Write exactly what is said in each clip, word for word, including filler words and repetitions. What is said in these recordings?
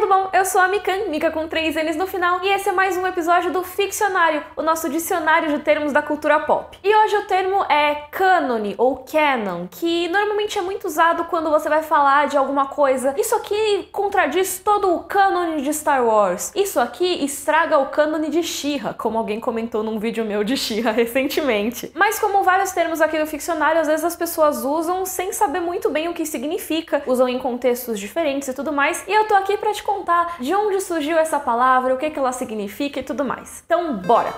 tudo bom? Eu sou a Mikan, Mika com três N's no final, e esse é mais um episódio do Ficcionário, o nosso dicionário de termos da cultura pop. E hoje o termo é cânone ou canon, que normalmente é muito usado quando você vai falar de alguma coisa. Isso aqui contradiz todo o cânone de Star Wars. Isso aqui estraga o cânone de She-Ra, como alguém comentou num vídeo meu de She-Ra recentemente. Mas como vários termos aqui do Ficcionário, às vezes as pessoas usam sem saber muito bem o que significa, usam em contextos diferentes e tudo mais, e eu tô aqui pra te contar de onde surgiu essa palavra, o que que ela significa e tudo mais. Então, bora!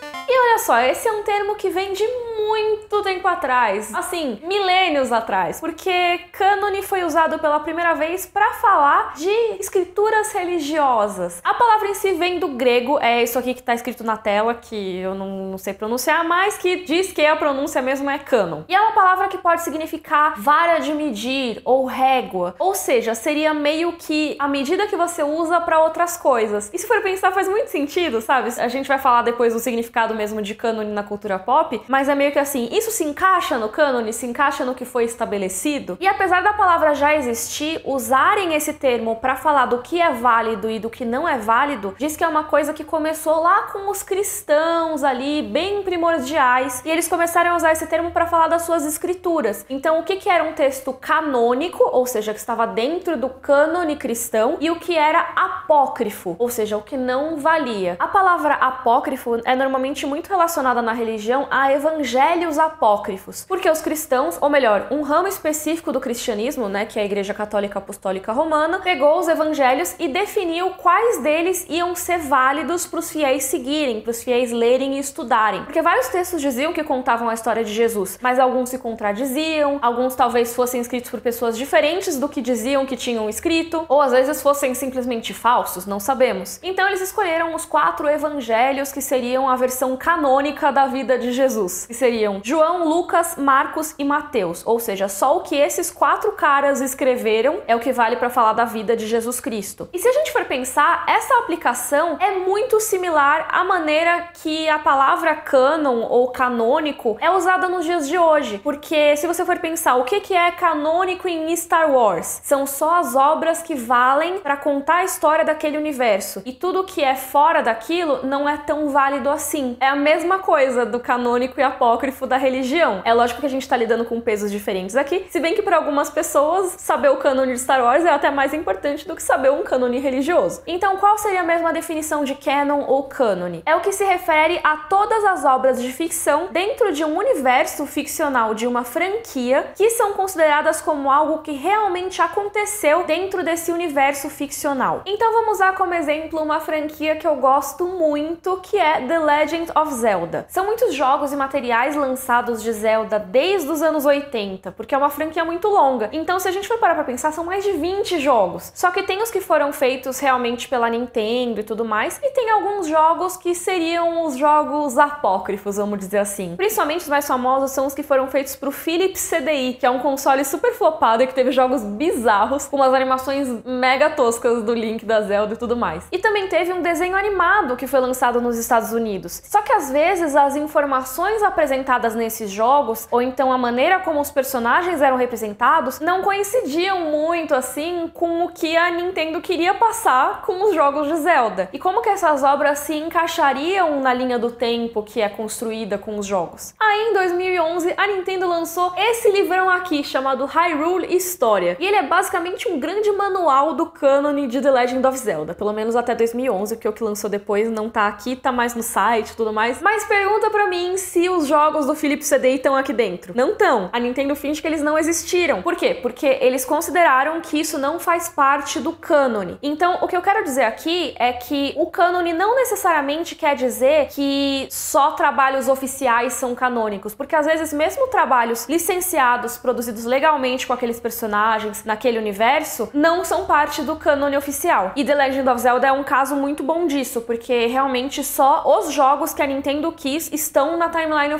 E olha só, esse é um termo que vem de muito tempo atrás, assim, milênios atrás, porque cânone foi usado pela primeira vez para falar de escrituras religiosas. A palavra em si vem do grego, é isso aqui que tá escrito na tela, que eu não, não sei pronunciar, mas que diz que a pronúncia mesmo é cânon. E é uma palavra que pode significar vara de medir ou régua, ou seja, seria meio que a medida que você usa para outras coisas. E se for pensar, faz muito sentido, sabe? A gente vai falar depois do significado mesmo de cânone na cultura pop, mas é meio que assim, isso se encaixa no cânone, se encaixa no que foi estabelecido. E apesar da palavra já existir, usarem esse termo para falar do que é válido e do que não é válido, diz que é uma coisa que começou lá com os cristãos ali, bem primordiais, e eles começaram a usar esse termo para falar das suas escrituras. Então, o que que era um texto canônico, ou seja, que estava dentro do cânone cristão, e o que era apócrifo, ou seja, o que não valia. A palavra apócrifo é normalmente muito relacionada na religião a evangelhos apócrifos, porque os cristãos, ou melhor, um ramo específico do cristianismo, né, que é a Igreja Católica Apostólica Romana, pegou os evangelhos e definiu quais deles iam ser válidos para os fiéis seguirem, para os fiéis lerem e estudarem. Porque vários textos diziam que contavam a história de Jesus, mas alguns se contradiziam, alguns talvez fossem escritos por pessoas diferentes do que diziam que tinham escrito, ou às vezes fossem simplesmente falsos, não sabemos. Então eles escolheram os quatro evangelhos que seriam a versão canônica da vida de Jesus, que seriam João, Lucas, Marcos e Mateus, ou seja, só o que esses quatro caras escreveram é o que vale para falar da vida de Jesus Cristo. E se a gente for pensar, essa aplicação é muito similar à maneira que a palavra cânon ou canônico é usada nos dias de hoje, porque se você for pensar o que que é canônico em Star Wars, são só as obras que valem para contar a história daquele universo, e tudo que é fora daquilo não é tão válido assim. É a mesma coisa do canônico e apócrifo da religião. É lógico que a gente tá lidando com pesos diferentes aqui, se bem que para algumas pessoas saber o cânone de Star Wars é até mais importante do que saber um cânone religioso. Então qual seria a mesma definição de canon ou cânone? É o que se refere a todas as obras de ficção dentro de um universo ficcional de uma franquia que são consideradas como algo que realmente aconteceu dentro desse universo ficcional. Então vamos usar como exemplo uma franquia que eu gosto muito, que é The Legend of Zelda. São muitos jogos e materiais lançados de Zelda desde os anos oitenta, porque é uma franquia muito longa. Então, se a gente for parar pra pensar, são mais de vinte jogos. Só que tem os que foram feitos realmente pela Nintendo e tudo mais, e tem alguns jogos que seriam os jogos apócrifos, vamos dizer assim. Principalmente os mais famosos são os que foram feitos pro Philips C D I, que é um console super flopado e que teve jogos bizarros, com umas animações mega toscas do Link, da Zelda e tudo mais. E também teve um desenho animado que foi lançado nos Estados Unidos. Só que às vezes as informações apresentadas nesses jogos, ou então a maneira como os personagens eram representados, não coincidiam muito assim com o que a Nintendo queria passar com os jogos de Zelda. E como que essas obras se encaixariam na linha do tempo que é construída com os jogos? Aí em dois mil e onze a Nintendo lançou esse livrão aqui chamado Hyrule História. E ele é basicamente um grande manual do cânone de The Legend of Zelda, pelo menos até dois mil e onze, porque o que lançou depois não tá aqui, tá mais no site e tudo mais. Mas pergunta pra mim se os jogos do Philips C D I estão aqui dentro. Não estão. A Nintendo finge que eles não existiram. Por quê? Porque eles consideraram que isso não faz parte do cânone. Então, o que eu quero dizer aqui é que o cânone não necessariamente quer dizer que só trabalhos oficiais são canônicos, porque às vezes mesmo trabalhos licenciados, produzidos legalmente com aqueles personagens naquele universo, não são parte do cânone oficial. E The Legend of Zelda é um caso muito bom disso, porque realmente só os jogos que a Nintendo quis estão na timeline oficial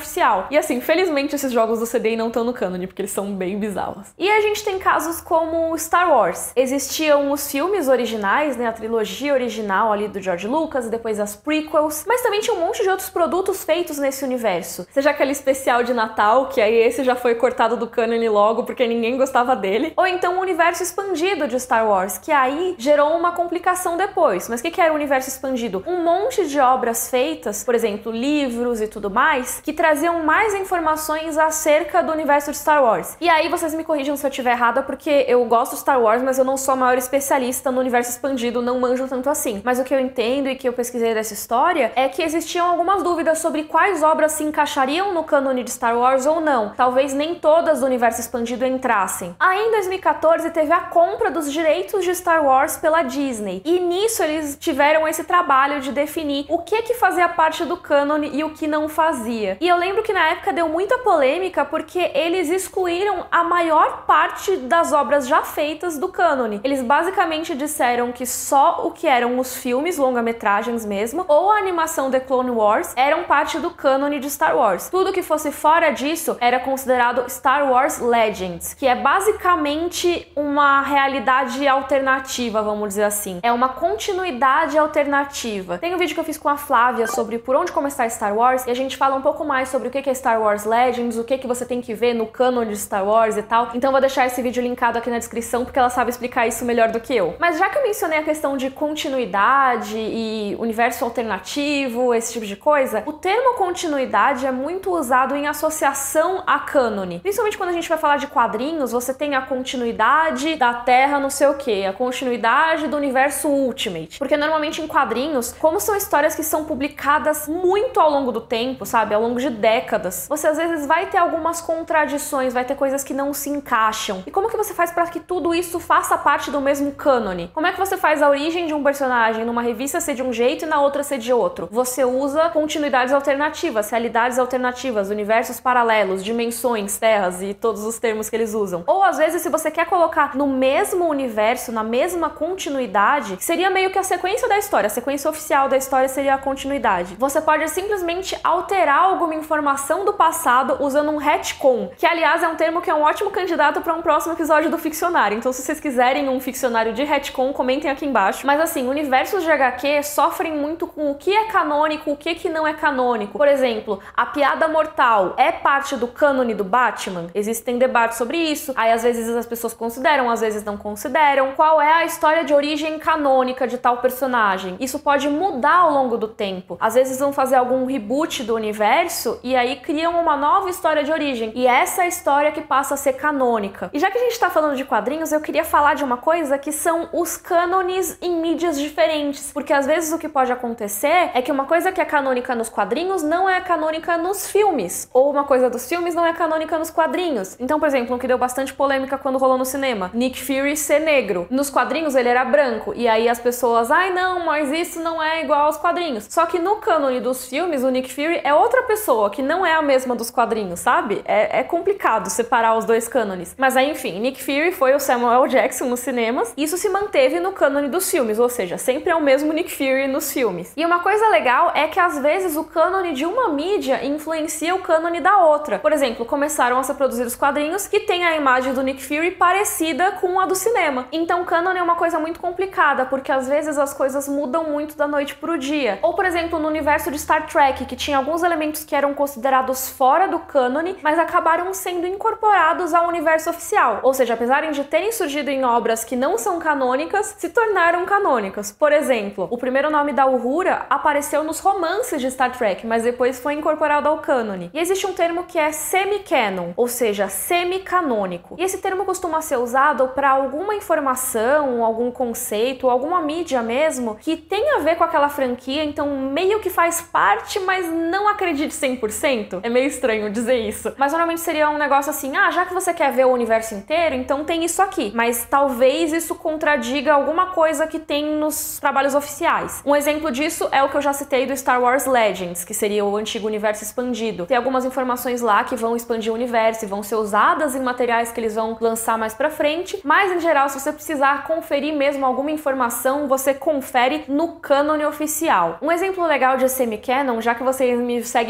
oficial. E assim, felizmente esses jogos do C D não estão no cânone, porque eles são bem bizarros. E a gente tem casos como Star Wars. Existiam os filmes originais, né, a trilogia original ali do George Lucas, e depois as prequels, mas também tinha um monte de outros produtos feitos nesse universo. Seja aquele especial de Natal, que aí esse já foi cortado do cânone logo porque ninguém gostava dele, ou então o universo expandido de Star Wars, que aí gerou uma complicação depois. Mas o que, que era o universo expandido? Um monte de obras feitas, por exemplo, livros e tudo mais, que traziam mais informações acerca do universo de Star Wars. E aí vocês me corrijam se eu estiver errada, porque eu gosto de Star Wars, mas eu não sou a maior especialista no universo expandido, não manjo tanto assim. Mas o que eu entendo e que eu pesquisei dessa história é que existiam algumas dúvidas sobre quais obras se encaixariam no cânone de Star Wars ou não. Talvez nem todas do universo expandido entrassem. Aí em dois mil e quatorze teve a compra dos direitos de Star Wars pela Disney. E nisso eles tiveram esse trabalho de definir o que que fazia parte do cânone e o que não fazia. E eu lembro que na época deu muita polêmica porque eles excluíram a maior parte das obras já feitas do cânone. Eles basicamente disseram que só o que eram os filmes, longa-metragens mesmo, ou a animação The Clone Wars eram parte do cânone de Star Wars. Tudo que fosse fora disso era considerado Star Wars Legends, que é basicamente uma realidade alternativa, vamos dizer assim. É uma continuidade alternativa. Tem um vídeo que eu fiz com a Flávia sobre por onde começar Star Wars, e a gente fala um pouco mais sobre o que é Star Wars Legends, o que que você tem que ver no cânone de Star Wars e tal. Então vou deixar esse vídeo linkado aqui na descrição, porque ela sabe explicar isso melhor do que eu. Mas já que eu mencionei a questão de continuidade e universo alternativo, esse tipo de coisa, o termo continuidade é muito usado em associação a cânone. Principalmente quando a gente vai falar de quadrinhos, você tem a continuidade da Terra não sei o que, a continuidade do universo Ultimate. Porque normalmente em quadrinhos, como são histórias que são publicadas muito ao longo do tempo, sabe, ao longo de décadas, você às vezes vai ter algumas contradições, vai ter coisas que não se encaixam. E como que você faz para que tudo isso faça parte do mesmo cânone? Como é que você faz a origem de um personagem numa revista ser de um jeito e na outra ser de outro? Você usa continuidades alternativas, realidades alternativas, universos paralelos, dimensões, terras e todos os termos que eles usam. Ou às vezes, se você quer colocar no mesmo universo, na mesma continuidade, seria meio que a sequência da história, a sequência oficial da história seria a continuidade. Você pode simplesmente alterar alguma informação do passado usando um retcon, que aliás é um termo que é um ótimo candidato para um próximo episódio do Ficcionário. Então se vocês quiserem um ficcionário de retcon, comentem aqui embaixo. Mas assim, universos de agá quê sofrem muito com o que é canônico, o que que não é canônico. Por exemplo, a Piada Mortal é parte do cânone do Batman? Existem debates sobre isso. Aí às vezes as pessoas consideram, às vezes não consideram. Qual é a história de origem canônica de tal personagem? Isso pode mudar ao longo do tempo. Às vezes vão fazer algum reboot do universo e aí criam uma nova história de origem. E essa é a história que passa a ser canônica. E já que a gente tá falando de quadrinhos, eu queria falar de uma coisa que são os cânones em mídias diferentes. Porque às vezes o que pode acontecer é que uma coisa que é canônica nos quadrinhos não é canônica nos filmes. Ou uma coisa dos filmes não é canônica nos quadrinhos. Então, por exemplo, um que deu bastante polêmica quando rolou no cinema, Nick Fury ser negro. Nos quadrinhos ele era branco. E aí as pessoas, ai não, mas isso não é igual aos quadrinhos. Só que no cânone dos filmes, o Nick Fury é outra pessoa, que não é a mesma dos quadrinhos, sabe? É, é complicado separar os dois cânones. Mas aí, enfim, Nick Fury foi o Samuel Jackson nos cinemas. Isso se manteve no cânone dos filmes, ou seja, sempre é o mesmo Nick Fury nos filmes. E uma coisa legal é que às vezes o cânone de uma mídia influencia o cânone da outra. Por exemplo, começaram a ser produzidos quadrinhos que tem a imagem do Nick Fury parecida com a do cinema. Então, cânone é uma coisa muito complicada, porque às vezes as coisas mudam muito da noite pro dia. Ou, por exemplo, no universo de Star Trek, que tinha alguns elementos que eram considerados fora do cânone, mas acabaram sendo incorporados ao universo oficial. Ou seja, apesar de terem surgido em obras que não são canônicas, se tornaram canônicas. Por exemplo, o primeiro nome da Uhura apareceu nos romances de Star Trek, mas depois foi incorporado ao cânone. E existe um termo que é semi-canon, ou seja, semi-canônico. E esse termo costuma ser usado para alguma informação, algum conceito, alguma mídia mesmo, que tem a ver com aquela franquia, então meio que faz parte, mas não acredite cem por cento. É meio estranho dizer isso. Mas normalmente seria um negócio assim, ah, já que você quer ver o universo inteiro, então tem isso aqui. Mas talvez isso contradiga alguma coisa que tem nos trabalhos oficiais. Um exemplo disso é o que eu já citei do Star Wars Legends, que seria o antigo universo expandido. Tem algumas informações lá que vão expandir o universo e vão ser usadas em materiais que eles vão lançar mais pra frente, mas em geral, se você precisar conferir mesmo alguma informação, você confere no cânone oficial. Um exemplo legal de semi-canon, já que vocês me seguem muito por causa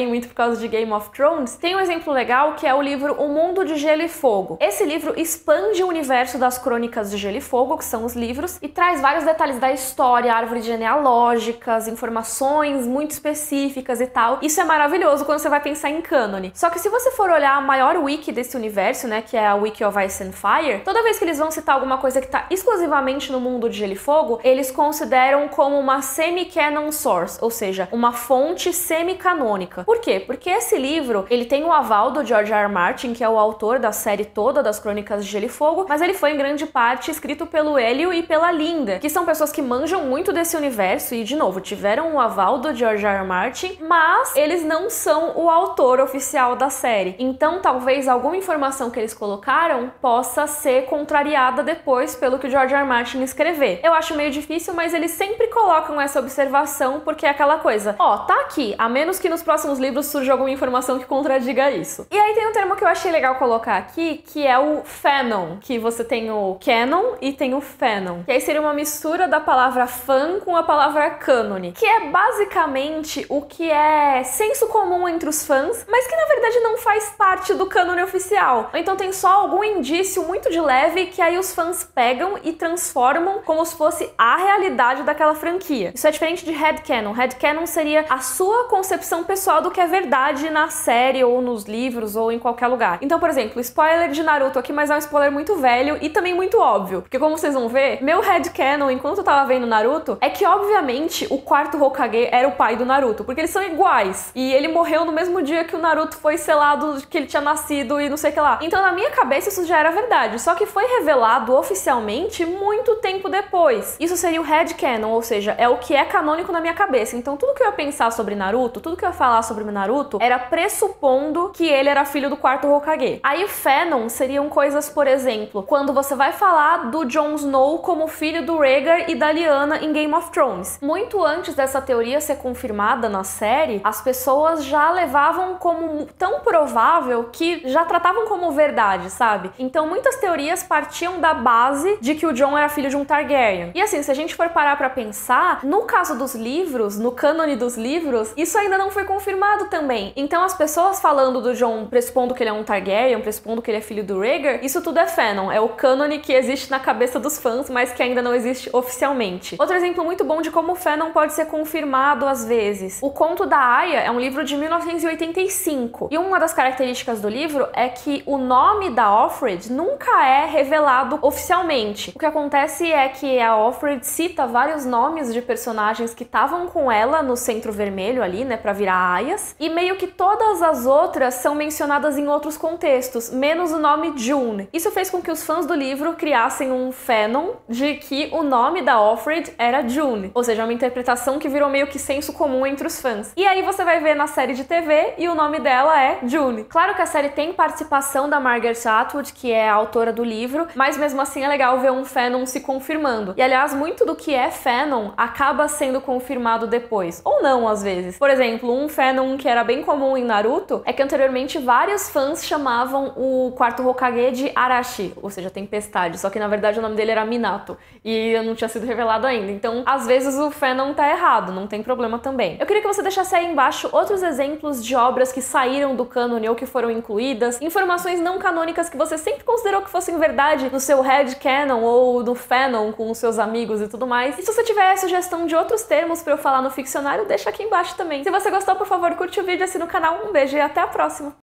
fãs de Game of Thrones, tem um exemplo legal que é o livro O Mundo de Gelo e Fogo. Esse livro expande o universo das Crônicas de Gelo e Fogo, que são os livros, e traz vários detalhes da história, árvore genealógicas, informações muito específicas e tal. Isso é maravilhoso quando você vai pensar em cânone. Só que se você for olhar a maior wiki desse universo, né, que é a Wiki of Ice and Fire, toda vez que eles vão citar alguma coisa que tá exclusivamente no mundo de Gelo e Fogo, eles consideram como uma semi-canon source, ou seja, uma fonte semi-canônica. Por quê? Porque esse livro, ele tem o aval do George R. R. Martin, que é o autor da série toda das Crônicas de Gelo e Fogo, mas ele foi em grande parte escrito pelo Hélio e pela Linda, que são pessoas que manjam muito desse universo e, de novo, tiveram o aval do George R. R. Martin, mas eles não são o autor oficial da série. Então, talvez alguma informação que eles colocaram possa ser contrariada depois pelo que o George R. R. Martin escrever. Eu acho meio difícil, mas eles sempre colocam essa observação porque é aquela coisa, ó, tá aqui, a menos que nos próximos livros surja alguma informação que contradiga isso. E aí tem um termo que eu achei legal colocar aqui, que é o fanon, que você tem o canon e tem o fanon, que aí seria uma mistura da palavra fan com a palavra cânone, que é basicamente o que é senso comum entre os fãs, mas que na verdade não faz parte do cânone oficial. Então tem só algum indício muito de leve que aí os fãs pegam e transformam como se fosse a realidade daquela franquia. Isso é diferente de headcanon. Headcanon seria a sua concepção pessoal do que é verdade na série ou nos livros ou em qualquer lugar. Então, por exemplo, spoiler de Naruto aqui, mas é um spoiler muito velho e também muito óbvio, porque como vocês vão ver, meu headcanon enquanto eu tava vendo Naruto é que obviamente o quarto Hokage era o pai do Naruto, porque eles são iguais e ele morreu no mesmo dia que o Naruto foi selado que ele tinha nascido e não sei o que lá. Então na minha cabeça isso já era verdade, só que foi revelado oficialmente muito tempo depois. Isso seria o headcanon, ou seja, é o que é canônico na minha cabeça. Então tudo que eu ia pensar sobre Naruto, tudo que eu ia falar sobre o Naruto era pressupondo que ele era filho do quarto Hokage. Aí o fanon seriam coisas, por exemplo, quando você vai falar do Jon Snow como filho do Rhaegar e da Lyanna em Game of Thrones. Muito antes dessa teoria ser confirmada na série, as pessoas já levavam como tão provável que já tratavam como verdade, sabe? Então muitas teorias partiam da base de que o Jon era filho de um Targaryen. E assim, se a gente for parar pra pensar, no caso dos livros, no cânone dos livros, isso ainda não foi confirmado também. Então as pessoas falando do Jon pressupondo que ele é um Targaryen, pressupondo que ele é filho do Rhaegar, isso tudo é fanon, é o cânone que existe na cabeça dos fãs, mas que ainda não existe oficialmente. Outro exemplo muito bom de como o fanon pode ser confirmado às vezes. O Conto da Aia é um livro de mil novecentos e oitenta e cinco, e uma das características do livro é que o nome da Offred nunca é revelado oficialmente. O que acontece é que a Offred cita vários nomes de personagens que estavam com ela no Centro Vermelho ali, né, pra virar aias, e meio que todas as outras são mencionadas em outros contextos, menos o nome June. Isso fez com que os fãs do livro criassem um fanon de que o nome da Offred era June, ou seja, uma interpretação que virou meio que senso comum entre os fãs. E aí você vai ver na série de T V e o nome dela é June. Claro que a série tem participação da Margaret Atwood, que é a autora do livro, mas mesmo assim é legal ver um fanon se confirmando. E aliás, muito do que é fanon acaba sendo confirmado depois, ou não às vezes. Por exemplo, um fanon que era bem comum em Naruto é que anteriormente vários fãs chamavam o quarto Hokage de Arashi, ou seja, tempestade, só que na verdade o nome dele era Minato e não tinha sido revelado ainda. Então, às vezes o fanon tá errado, não tem problema também. Eu queria que você deixasse aí embaixo outros exemplos de obras que saíram do cânone ou que foram incluídas, informações não canônicas que você sempre considerou que fossem verdade no seu headcanon ou no fanon com os seus amigos e tudo mais. E se você tiver sugestão de outros termos pra eu falar no ficcionário, deixa aqui embaixo também. Se você gostou, por favor, curte o vídeo, assina o canal. Um beijo e até a próxima!